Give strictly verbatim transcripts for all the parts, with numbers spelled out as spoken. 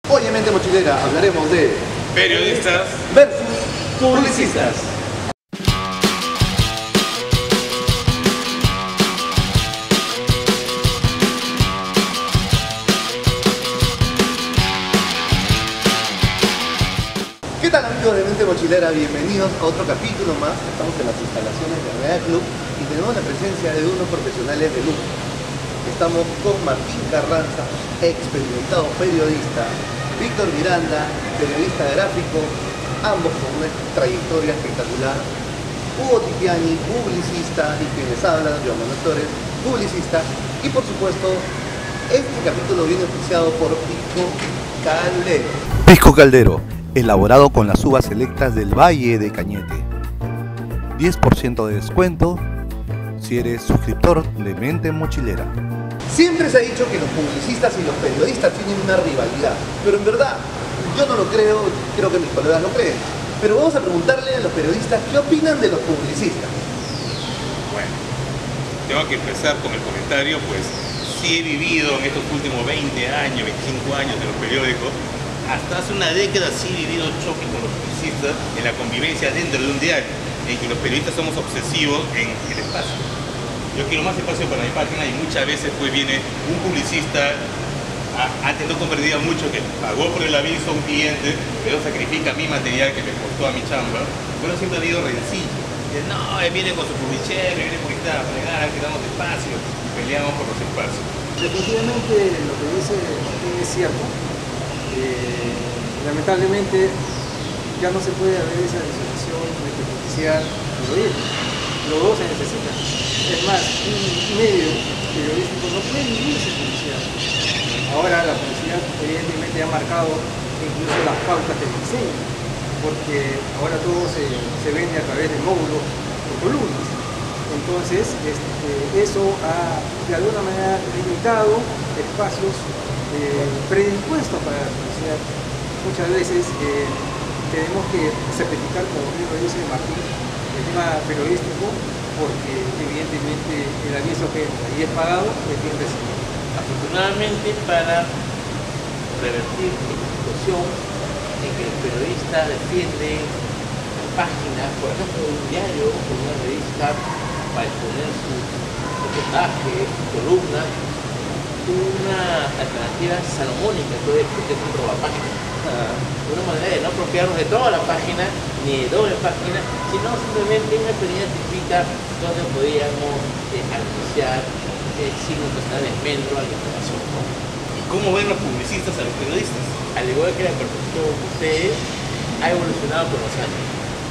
Hoy en Mente Mochilera hablaremos de periodistas versus publicistas. ¿Qué tal, amigos de Mente Mochilera? Bienvenidos a otro capítulo más. Estamos en las instalaciones de Real Club y tenemos la presencia de unos profesionales de lujo. Estamos con Martín Carranza, experimentado periodista, Víctor Miranda, periodista gráfico, ambos con una trayectoria espectacular, Hugo Tipiani, publicista, y quienes hablan, Joan Manuel Torres, publicista, y por supuesto, este capítulo viene auspiciado por Pisco Caldero. Pisco Caldero, elaborado con las uvas selectas del Valle de Cañete. diez por ciento de descuento si eres suscriptor de Mente Mochilera. Siempre se ha dicho que los publicistas y los periodistas tienen una rivalidad, pero en verdad yo no lo creo, creo que mis colegas lo creen. Pero vamos a preguntarle a los periodistas qué opinan de los publicistas. Bueno, tengo que empezar con el comentario, pues sí he vivido en estos últimos veinte años, veinticinco años de los periódicos. Hasta hace una década sí he vivido choque con los publicistas en la convivencia dentro de un diario, en que los periodistas somos obsesivos en el espacio. Yo quiero más espacio para mi página y muchas veces pues viene un publicista, a, antes no comprendía mucho, que pagó por el aviso a un cliente, pero sacrifica mi material que me costó a mi chamba. Bueno, siempre ha habido rencillo. No, él viene con su publicidad, viene publicidad a fregar, que damos espacio, peleamos por los espacios. Definitivamente lo que dice Martín es cierto. Eh, lamentablemente ya no se puede haber esa disociación entre publicidad y periodismo. Los dos se necesitan. Es más, un medio periodístico no puede vivir sin publicidad. Ahora la publicidad evidentemente ha marcado incluso las pautas del diseño, porque ahora todo se, se vende a través de módulos o columnas. Entonces, este, eso ha de alguna manera limitado espacios eh, predispuestos para la publicidad. Muchas veces eh, tenemos que certificar, como bien lo dice Martín, el tema periodístico, porque evidentemente el aviso que ahí es pagado es bien recibido. Afortunadamente, para revertir esta situación en que el periodista defiende páginas, por ejemplo, de un diario o una revista, para exponer su reportaje, su columna, una alternativa salomónica, que es un robapágina. Una manera de no apropiarnos de toda la página, ni de doble página, sino simplemente una pequeña típica donde podíamos eh, anunciar eh, sin ocasionar desmedro a la información, ¿no? ¿Y cómo ven los publicistas a los periodistas? Al igual que la percepción de ustedes, ha evolucionado con los años.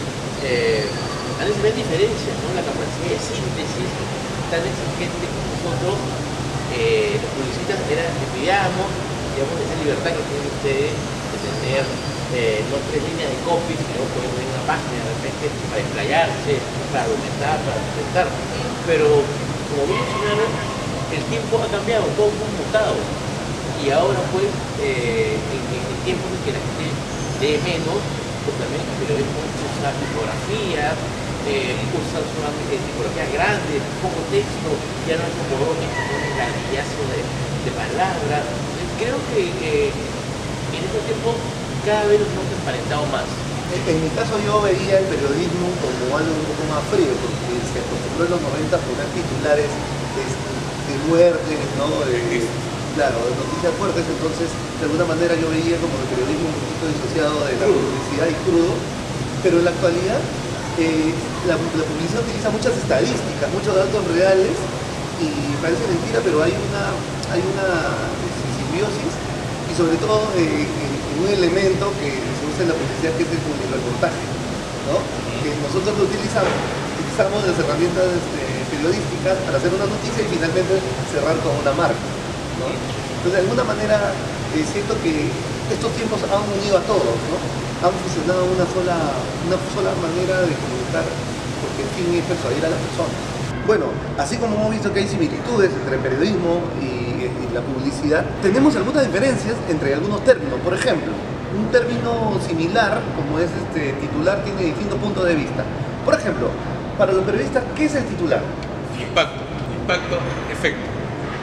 Eh, a veces ven diferencias, ¿no? La capacidad de síntesis tan exigente como nosotros, eh, los publicistas era, envidiamos, digamos, esa libertad que tienen ustedes de tener eh, no tres líneas de copy, sino poder tener una página de repente para explayarse, para argumentar, para presentar. Pero, como bien mencionaron, el tiempo ha cambiado, todo ha mutado. Y ahora, pues, eh, en, en tiempos en que la gente lee menos, pues también el periodismo usa tipografía, eh, usa solamente tipografía grande, poco texto, ya no es un borrón, es un ladrillazo de, de palabras. Creo que eh, en estos tiempos cada vez nos hemos emparentado más. En mi caso yo veía el periodismo como algo un poco más frío, porque se acostumbró en los noventa a poner titulares de, de muertes, ¿no? De, claro, de noticias fuertes. Entonces de alguna manera yo veía como el periodismo un poquito disociado de la publicidad y crudo, pero en la actualidad eh, la, la publicidad utiliza muchas estadísticas, muchos datos reales, y parece mentira, pero hay una, hay una simbiosis, y sobre todo eh, en un elemento que se usa en la publicidad, que es el publireportaje, ¿no? Que nosotros lo utilizamos, utilizamos las herramientas este, periodísticas para hacer una noticia y finalmente cerrar con una marca, ¿no? Entonces, de alguna manera eh, siento que estos tiempos han unido a todos, ¿no? Han fusionado una sola, una sola manera de comunicar, porque el fin es persuadir a la persona. Bueno, así como hemos visto que hay similitudes entre el periodismo y, y la publicidad, tenemos algunas diferencias entre algunos términos. Por ejemplo, un término similar, como es este titular, tiene distintos puntos de vista. Por ejemplo, para los periodistas, ¿qué es el titular? Impacto, impacto, efecto.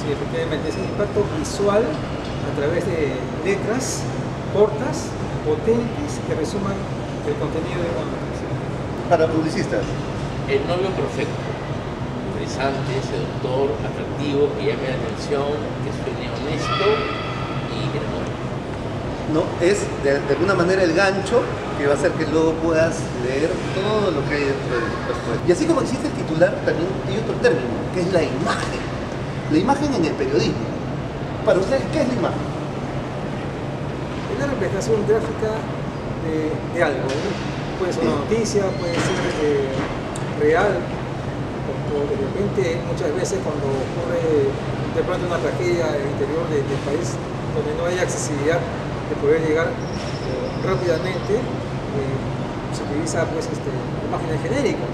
Sí, efectivamente, es el impacto visual a través de letras cortas, potentes, que resuman el contenido de una noticia. Para publicistas. El novio perfecto, interesante, seductor, atractivo, que llame la atención, que suene honesto y que enamore. ¿No? Es de, de alguna manera el gancho que va a hacer que luego puedas leer todo lo que hay dentro del después. Y así como existe el titular, también hay otro término, que es la imagen. La imagen en el periodismo. Para ustedes, ¿qué es la imagen? Es la representación gráfica de, de algo, ¿no? Puede ser una noticia, puede ser eh, real, o, o de repente muchas veces cuando ocurre de pronto una tragedia en el interior de, del país donde no hay accesibilidad de poder llegar eh, rápidamente, eh, se utiliza pues este, imágenes genéricas.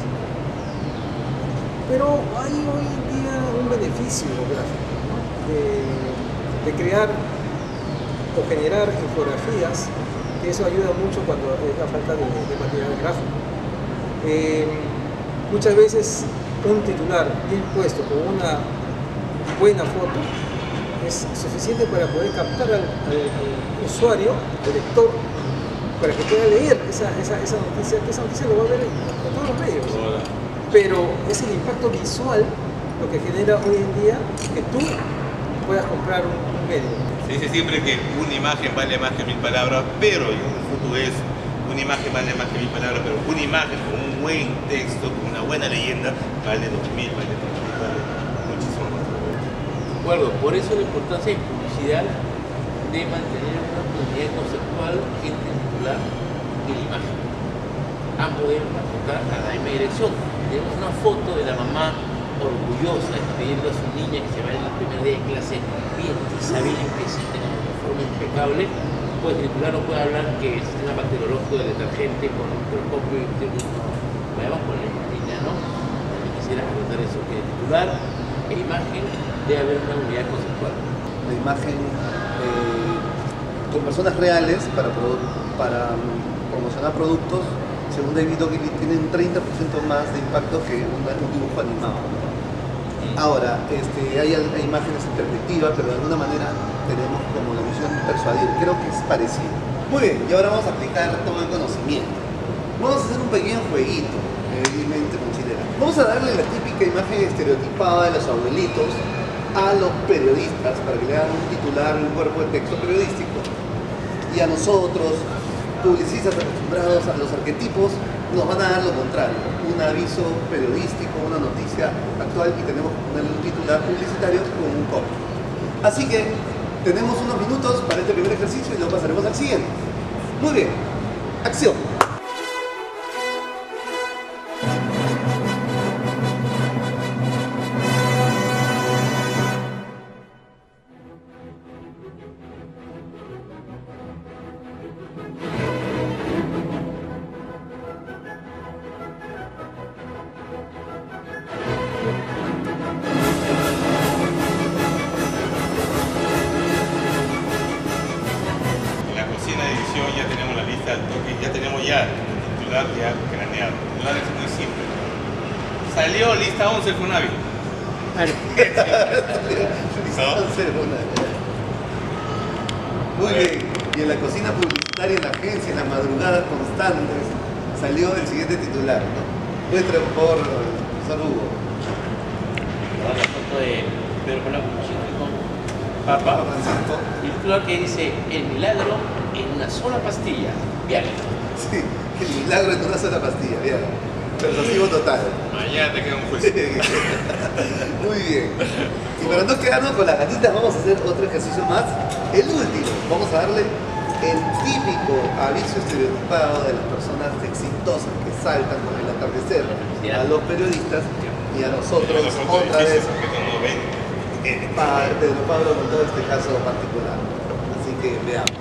Pero hay hoy en día un beneficio gráfico, ¿no? de, de crear o generar infografías, que eso ayuda mucho cuando hay la falta de, de material gráfico. Eh, muchas veces un titular bien puesto con una buena foto es suficiente para poder captar al, al, al usuario, al lector, para que pueda leer esa, esa, esa noticia, que esa noticia lo va a ver en, en todos los medios. Pero es el impacto visual lo que genera hoy en día que tú puedas comprar un, un medio. Se dice siempre que una imagen vale más que mil palabras, pero en el fútbol es una imagen vale más que mil palabras, pero una imagen con un buen texto, con una buena leyenda, vale dos mil, vale tres mil, vale muchísimo más. De acuerdo, por eso la importancia en publicidad de mantener una unidad conceptual entre el titular y la imagen. Ambos deben apuntar a la misma dirección. Tenemos una foto de la mamá orgullosa despidiendo a su niña que se va en el primer día de clase bien, sabia, limpiecita, con una forma impecable. Pues el titular no puede hablar que el sistema bacteriológico del detergente con un microscopio y no vayamos con la niña, ¿no? También quisiera comentar eso, que el titular e imagen debe haber una unidad conceptual. La imagen eh, con personas reales para, produ para um, promocionar productos, según David Ogilvy, tiene un treinta por ciento más de impacto que un, un dibujo animado. Ahora, este, hay, hay imágenes en perspectiva, pero de alguna manera tenemos como la misión persuadir. Creo que es parecido. Muy bien, y ahora vamos a aplicar todo el conocimiento. Vamos a hacer un pequeño jueguito, evidentemente mochilera. Vamos a darle la típica imagen estereotipada de los abuelitos a los periodistas para que le hagan un titular, un cuerpo de texto periodístico. Y a nosotros, publicistas acostumbrados a los arquetipos, nos van a dar lo contrario, un aviso periodístico, una noticia actual, y tenemos que ponerle un titular publicitario con un copy. Así que tenemos unos minutos para este primer ejercicio y luego pasaremos al siguiente. Muy bien, acción. Ya tenemos la lista al toque, ya tenemos ya el titular ya craneado. El titular es muy simple. Salió lista once Fonavi. Muy bien. Y en la cocina publicitaria, en la agencia, en las madrugadas constantes, salió el siguiente titular, ¿no? Muestra, por favor, profesor Hugo. La foto de Pedro con la con Papa Francisco. Y el titular que dice: el milagro en una sola pastilla, Viagra. Sí, el milagro en una sola pastilla, Viagra. Persuasivo total. Mañana te queda un juez. Muy bien. Y para no quedarnos con las ganitas, vamos a hacer otro ejercicio más. El último, vamos a darle el típico aviso estereotipado de las personas exitosas que saltan con el atardecer a los periodistas y a nosotros otra vez. Para Pedro Pablo con todo este caso particular. Así que veamos.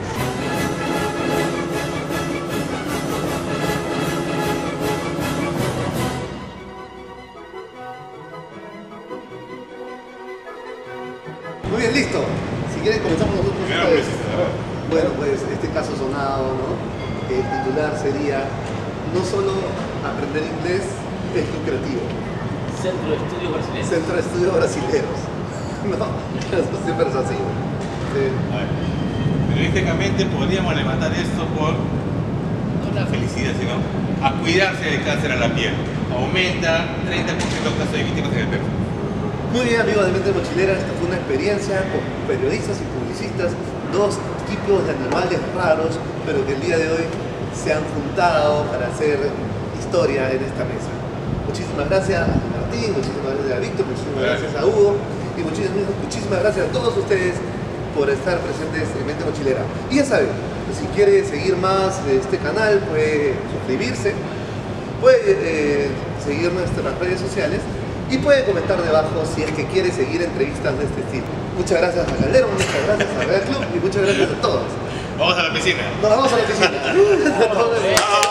Muy bien, listo. Si quieren comenzamos nosotros. Pues, bueno, pues este caso sonado, ¿no? El titular sería: no solo aprender inglés es lucrativo. Centro de Estudios Brasileños. Centro de Estudios Brasileños. No, eso siempre es así. Sí. A ver, periodísticamente podríamos levantar esto por, no la felicidad, sino a cuidarse del cáncer a la piel. Aumenta treinta por ciento el caso de víctimas en el Perú. Muy bien, amigos de Mente Mochilera, esta fue una experiencia con periodistas y publicistas, dos tipos de animales raros, pero que el día de hoy se han juntado para hacer historia en esta mesa. Muchísimas gracias a Martín, muchísimas gracias a Víctor, muchísimas gracias a Hugo y muchísimas, muchísimas gracias a todos ustedes por estar presentes en Mente Mochilera. Y ya saben, si quiere seguir más de este canal, puede suscribirse, puede eh, seguir nuestras redes sociales y puede comentar debajo si es que quiere seguir entrevistas de este estilo. Muchas gracias a Calderón, muchas gracias a Real Club y muchas gracias a todos. Vamos a la piscina. Nos vamos a la piscina.